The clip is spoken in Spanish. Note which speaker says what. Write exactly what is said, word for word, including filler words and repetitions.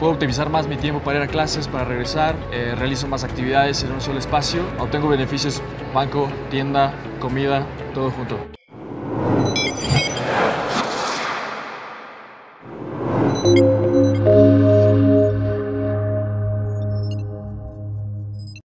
Speaker 1: puedo optimizar más mi tiempo para ir a clases, para regresar, eh, realizo más actividades en un solo espacio, obtengo beneficios, banco, tienda, comida, todo junto.